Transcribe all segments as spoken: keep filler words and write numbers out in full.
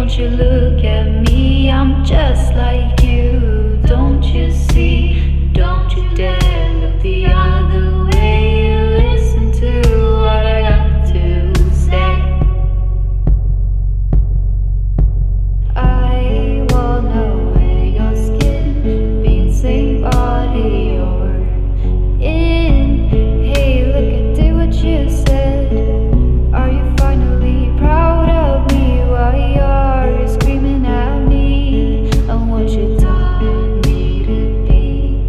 Don't you look at me, I'm just like you. Don't you see, don't you dare look the other way. Listen to what I got to say. I wanna wear your skin, be the same body you're in. Hey, look, I did what you said. Are you finally proud of me while you're screaming at me? And what you taught me to be.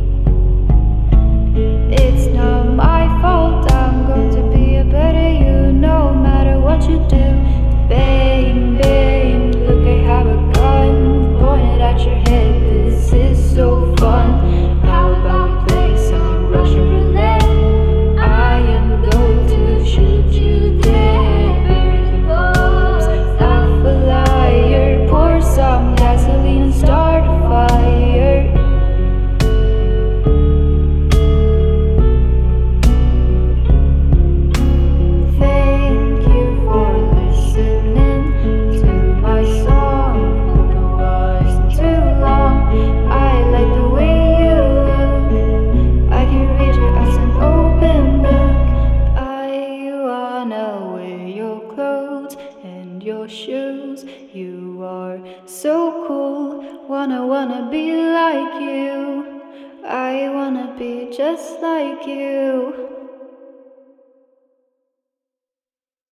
It's not my fault, I'm going to be a better you, no matter what you do. Bang, bang, look, I have a gun pointed at your head. This is so fun. How about we play some Russian roulette? I am going to shoot you dead. Burn the bulbs, laugh a liar, pour some gasoline and start a fire. Thank you for listening to my song. Hope it wasn't too long. I like the way you look. I can read you as an open book. I wanna wear your clothes and your shoes. You are so cool. Wanna, wanna be like you. I wanna be just like you.